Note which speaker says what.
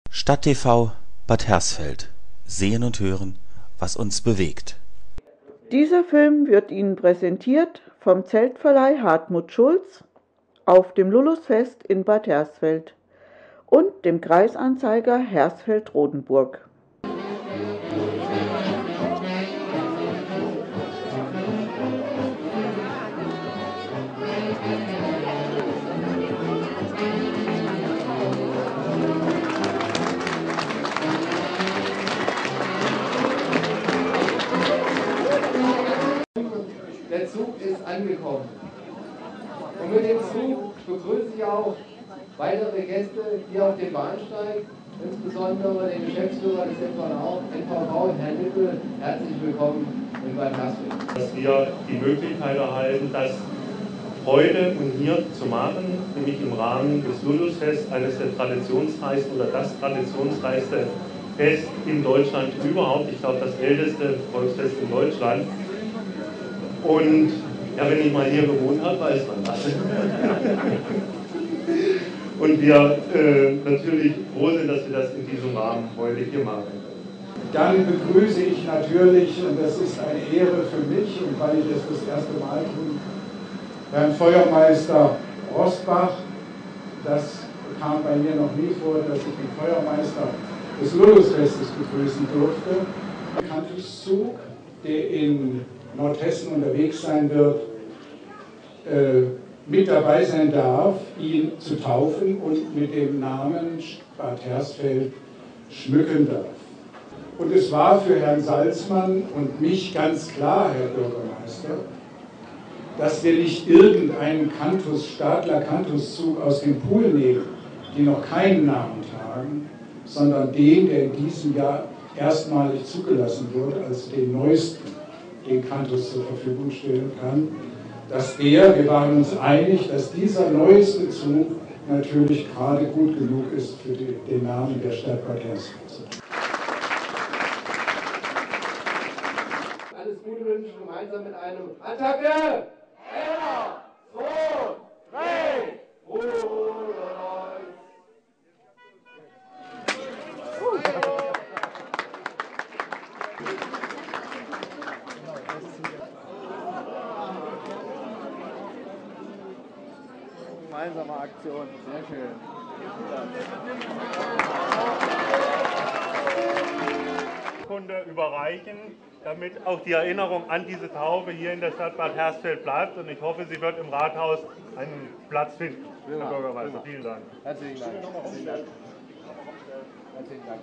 Speaker 1: Stadt-TV Bad Hersfeld. Sehen und hören, was uns bewegt.
Speaker 2: Dieser Film wird Ihnen präsentiert vom Zeltverleih Hartmut Schulz auf dem Lulusfest in Bad Hersfeld und dem Kreisanzeiger Hersfeld-Rodenburg.
Speaker 3: Der Zug ist angekommen. Und mit dem Zug begrüße ich auch weitere Gäste hier auf dem Bahnsteig, insbesondere den Geschäftsführer des NVV, Herrn Nippel. Herzlich willkommen in Bad Hersfeld.
Speaker 4: Dass wir die Möglichkeit erhalten, das heute und hier zu machen, nämlich im Rahmen des Lulusfest, eines der traditionsreichsten oder das traditionsreichste Fest in Deutschland überhaupt. Ich glaube, das älteste Volksfest in Deutschland. Und ja, wenn ich mal hier gewohnt habe, weiß man das. Und wir natürlich froh sind, dass wir das in diesem Rahmen heute hier machen.
Speaker 5: Dann begrüße ich natürlich, und das ist eine Ehre für mich und weil ich es das erste Mal tue, Herrn Feuermeister Rosbach. Das kam bei mir noch nie vor, dass ich den Feuermeister des Lulusfestes begrüßen durfte. Ein Kantuszug, der in Nordhessen unterwegs sein wird, mit dabei sein darf, ihn zu taufen und mit dem Namen Bad Hersfeld schmücken darf. Und es war für Herrn Salzmann und mich ganz klar, Herr Bürgermeister, dass wir nicht irgendeinen Stadler-Kantuszug aus dem Pool nehmen, die noch keinen Namen tragen, sondern den, der in diesem Jahr erstmalig zugelassen wurde, als den neuesten, den Kantus zur Verfügung stellen kann, wir waren uns einig, dass dieser neueste Zug natürlich gerade gut genug ist für den Namen der Stadt Bad Hersfeld.
Speaker 3: Alles Gute wünschen, gemeinsam mit einem Attacke! 1, 2, 3, Rudolf!
Speaker 6: Gemeinsame Aktion, sehr schön.
Speaker 4: Kunde überreichen, damit auch die Erinnerung an diese Taufe hier in der Stadt Bad Hersfeld bleibt. Und ich hoffe, sie wird im Rathaus einen Platz finden. Herr Bürgermeister, vielen Dank.
Speaker 6: Herzlichen Dank. Herzlichen Dank. Herzlichen Dank.